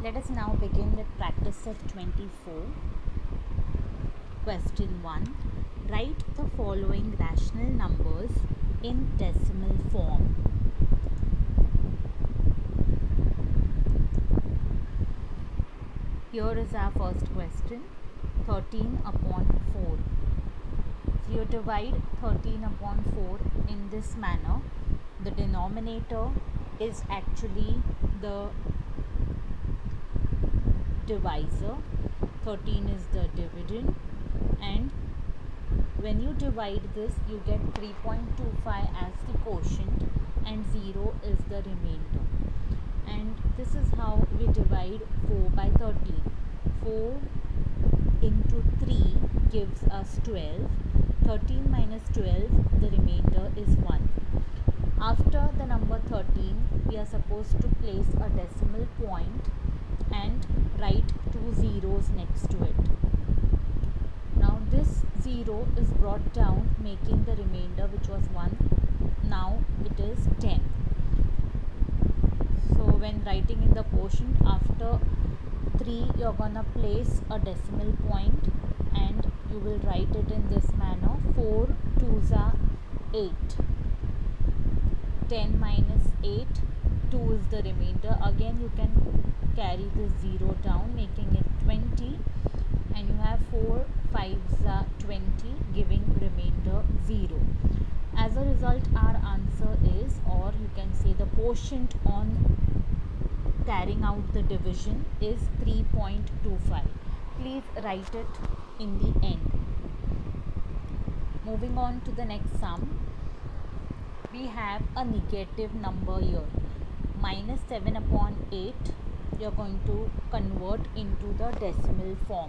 Let us now begin with practice set 24. Question 1. Write the following rational numbers in decimal form. Here is our first question, 13 upon 4. So you divide 13 upon 4 in this manner. The denominator is actually the divisor, 13 is the dividend, and when you divide this you get 3.25 as the quotient and 0 is the remainder. And this is how we divide 4 by 13. 4 into 3 gives us 12. 13 minus 12, the remainder is 1. After the number 13, we are supposed to place a decimal point and write 2 zeros next to it. Now this 0 is brought down, making the remainder, which was 1. Now it is 10. So when writing in the quotient, after 3 you're gonna place a decimal point and you will write it in this manner. 4 2s are 8. 10 minus 8, 2 is the remainder. Again you can carry this 0 down, making it 20, and you have 4 5s are 20, giving remainder 0. As a result, our answer is, or you can say the quotient on carrying out the division is 3.25. Please write it in the end. Moving on to the next sum, we have a negative number here, minus 7 upon 8. You're going to convert into the decimal form.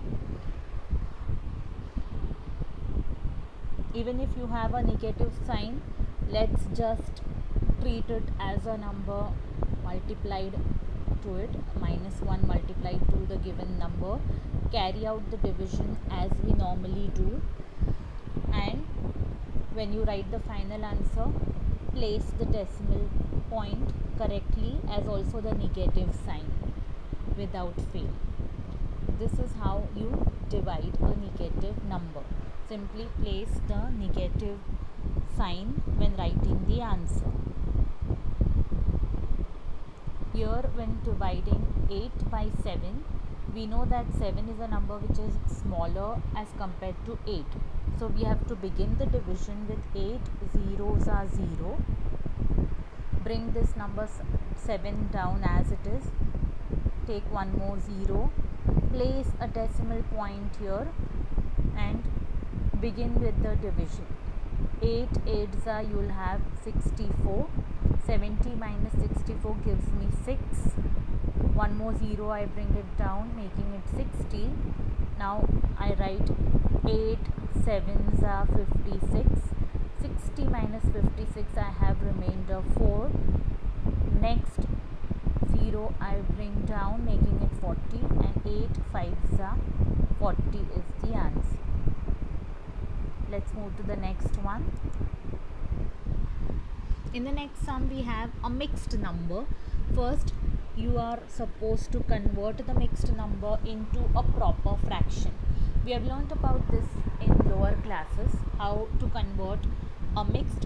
Even if you have a negative sign, let's just treat it as a number multiplied to it, minus 1 multiplied to the given number. Carry out the division as we normally do, and when you write the final answer, place the decimal point correctly as also the negative sign without fail. This is how you divide a negative number. Simply place the negative sign when writing the answer. Here when dividing 8 by 7, we know that 7 is a number which is smaller as compared to 8. So we have to begin the division with 8 zeros are 0. Bring this number 7 down as it is. Take one more 0. Place a decimal point here and begin with the division. 8 8s are, you will have 64. 70 minus 64 gives me 6. One more 0, I bring it down, making it 60. Now I write 8 7s are 56. 60 minus 56, I have remainder 4. Next 0 I bring down, making it 40, and 8 5s are 40 is the answer. Let's move to the next one. In the next sum, we have a mixed number. First, you are supposed to convert the mixed number into a proper fraction. We have learnt about this in lower classes, how to convert a mixed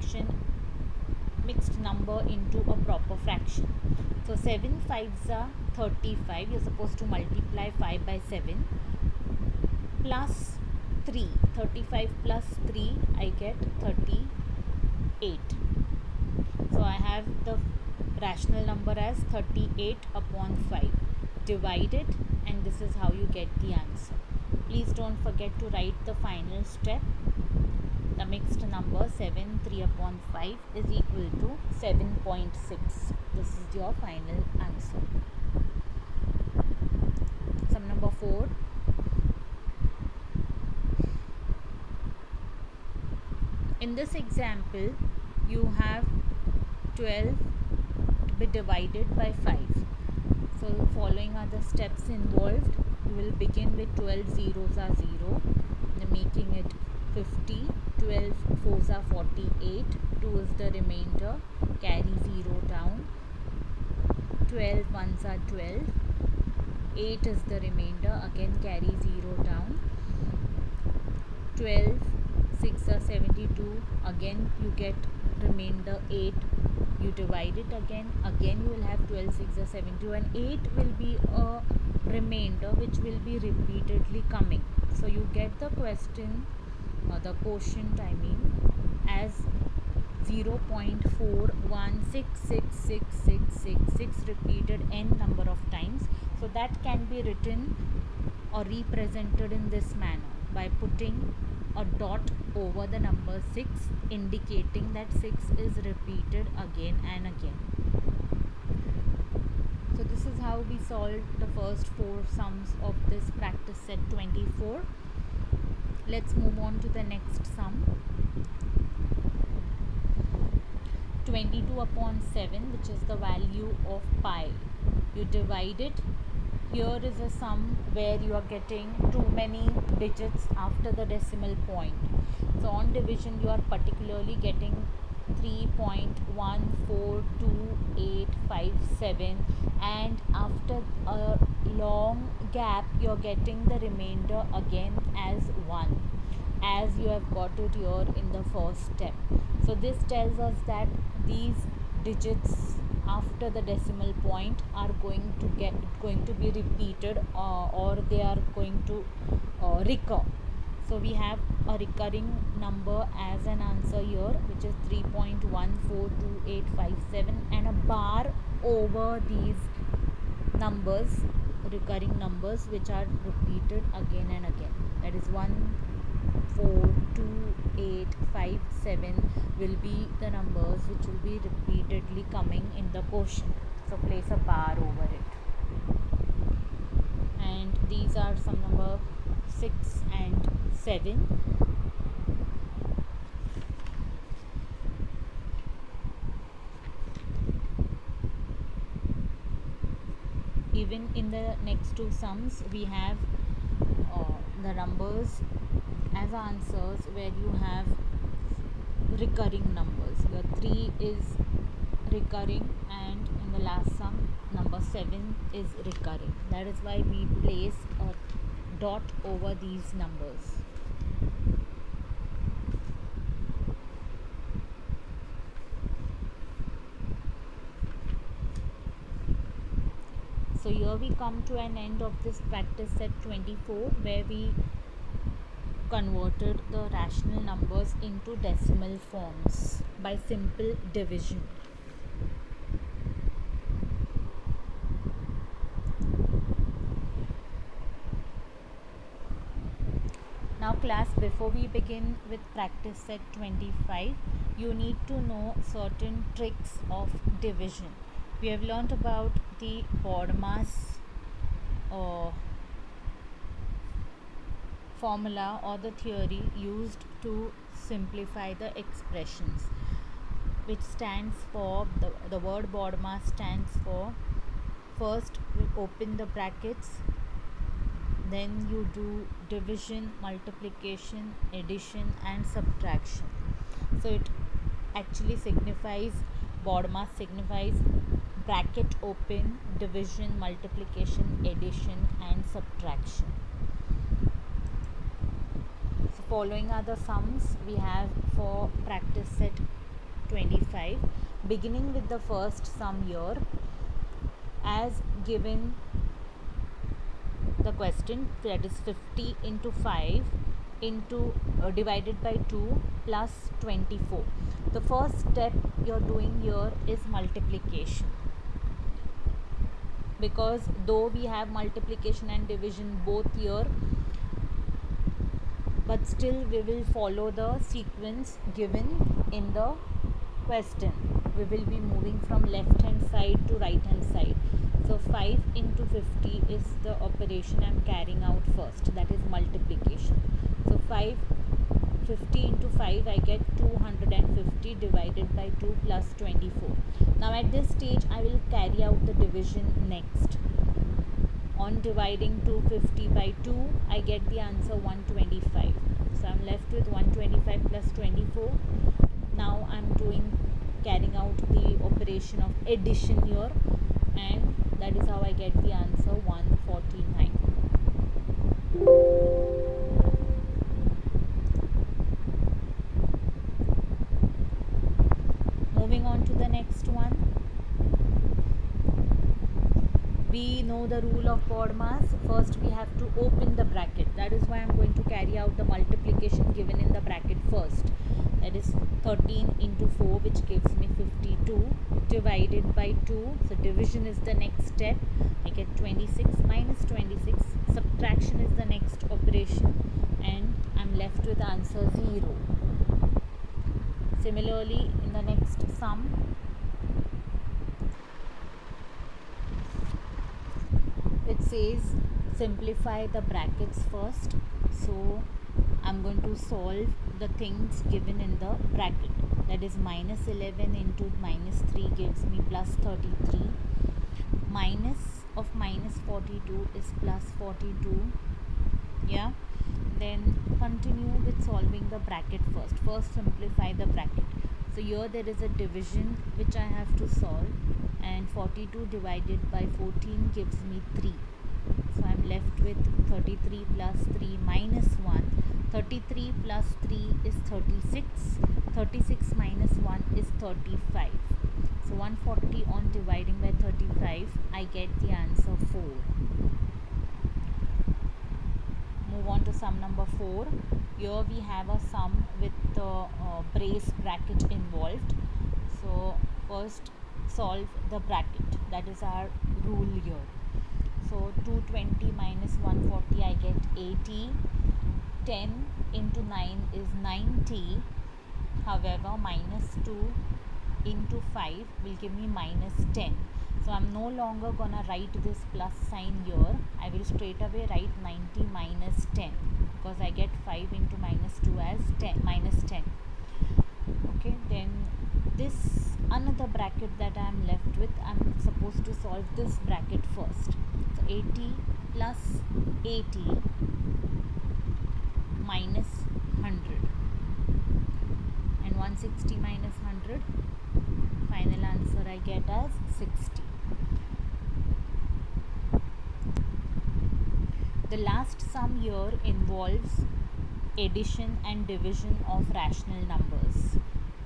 number into a proper fraction. So 7 5s are 35. You're supposed to multiply 5 by 7 plus 3. 35 plus 3, I get 38. So I have the rational number as 38 upon 5. Divide it, and this is how you get the answer. Please don't forget to write the final step. The mixed number 7 3 upon 5 is equal to 7.6. This is your final answer. Sum number 4. In this example, you have 12 to be divided by 5. So following are the steps involved. You will begin with 12 zeros are 0, making it 50. 12 4s are 48. 2 is the remainder. Carry 0 down. 12 1s are 12. 8 is the remainder, again carry 0 down. 12 6 are 72, again you get remainder 8, you divide it again you will have 12 6 are 72, and 8 will be a remainder which will be repeatedly coming. So you get the question, the quotient I mean, as 0.41666666 repeated n number of times. So that can be written or represented in this manner by putting a dot over the number 6, indicating that 6 is repeated again and again. So this is how we solved the first 4 sums of this practice set 24. Let's move on to the next sum. 22 upon 7, which is the value of pi. You divide it. Here is a sum where you are getting too many digits after the decimal point. So on division you are particularly getting 3.142857, and after a long gap you are getting the remainder again as 1, as you have got it here in the first step. So this tells us that these digits after the decimal point are going to be repeated, or they are going to recur. So we have a recurring number as an answer here, which is 3.142857, and a bar over these numbers, recurring numbers, which are repeated again and again. That is 142,857 will be the numbers which will be repeatedly coming in the quotient. So place a bar over it. And these are sum number 6 and 7. Even in the next two sums we have the numbers as answers where you have recurring numbers. Your 3 is recurring, and in the last sum number 7 is recurring. That is why we place a dot over these numbers. So here we come to an end of this practice set 24, where we converted the rational numbers into decimal forms by simple division. Now class, before we begin with practice set 25, you need to know certain tricks of division. We have learnt about the BODMAS formula or the theory used to simplify the expressions, which stands for, the word BODMAS stands for, first we open the brackets, then you do division, multiplication, addition and subtraction. So it actually signifies, BODMAS signifies bracket open, division, multiplication, addition and subtraction. So following are the sums we have for practice set 25, beginning with the first sum here, as given the question, that is 50 into 5 into divided by 2 plus 24. The first step you're doing here is multiplication, because though we have multiplication and division both here, but still we will follow the sequence given in the question. We will be moving from left hand side to right hand side. So 5 into 50 is the operation I am carrying out first, that is multiplication. So 50 into 5 I get 250 divided by 2 plus 24. Now at this stage I will carry out the division next. On dividing 250 by 2 I get the answer 125. So I am left with 125 plus 24. Now I am carrying out the operation of addition here. and that is how I get the answer 149. Moving on to the next one. We know the rule of BODMAS. First we have to open the bracket. That is why I am going to carry out the multiplication given in the bracket first. That is 13 into 4, which gives me 52, divided by 2. So division is the next step. I get 26 minus 26. Subtraction is the next operation, and I am left with answer 0. Similarly, in the next sum, it says simplify the brackets first. So I'm going to solve the things given in the bracket. That is minus 11 into minus 3 gives me plus 33. Minus of minus 42 is plus 42. Yeah. Then continue with solving the bracket first. First simplify the bracket. So here there is a division which I have to solve, and 42 divided by 14 gives me 3. So I am left with 33 plus 3 minus 1. 33 plus 3 is 36. 36 minus 1 is 35. So 140 on dividing by 35, I get the answer 4. Move on to sum number 4. Here we have a sum with the brace bracket involved. So first solve the bracket. That is our rule here. So 220 minus 140, I get 80. 10 into 9 is 90. However, minus 2 into 5 will give me minus 10. So I'm no longer gonna write this plus sign here. I will straight away write 90 minus 10, because I get 5 into minus 2 as 10 minus 10. Okay, then this another bracket that I am left with, I am supposed to solve this bracket first. So 80 plus 80 minus 100, and 160 minus 100, final answer I get as 60. The last sum here involves addition and division of rational numbers.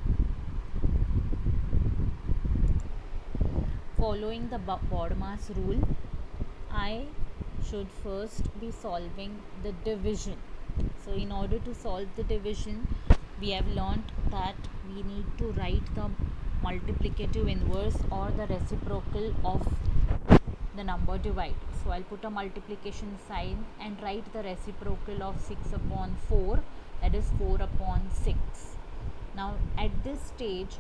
Following the BODMAS rule, I should first be solving the division. So in order to solve the division, we have learnt that we need to write the multiplicative inverse or the reciprocal of the number divided. So I'll put a multiplication sign and write the reciprocal of 6 upon 4, that is 4 upon 6. Now at this stage,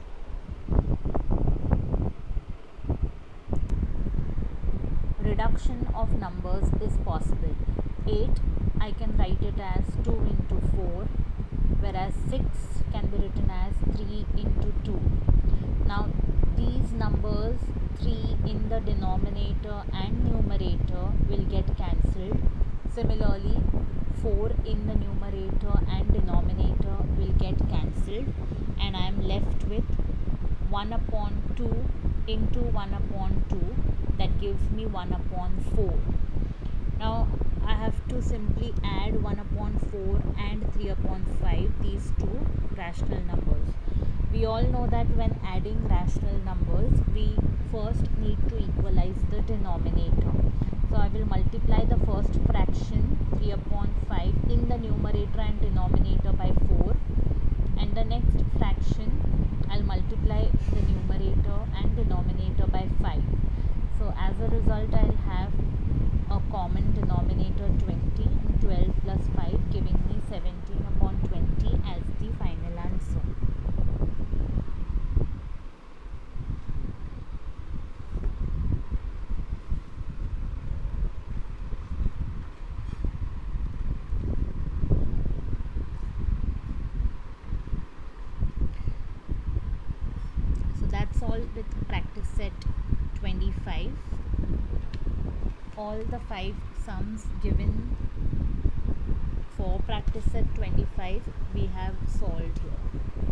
reduction of numbers is possible. 8, I can write it as 2 into 4, whereas 6 can be written as 3 into 2. Now these numbers 3 in the denominator and numerator will get cancelled. Similarly, 4 in the numerator and denominator will get cancelled, and I am left with 1 upon 2 into 1 upon 2, that gives me 1 upon 4. Now I have to simply add 1 upon 4 and 3 upon 5, these two rational numbers. We all know that when adding rational numbers, we first need to equalize the denominator. So I will multiply the first fraction 3 upon 5 in the numerator and denominator by 4, and the next fraction I'll multiply the numerator and denominator by 5. So as a result, I'll have a common denominator 20, and 12 plus 5 giving me 17 upon 20 as the final answer. So that's all with practice set 25. All the 5 sums given for practice set 25 we have solved here.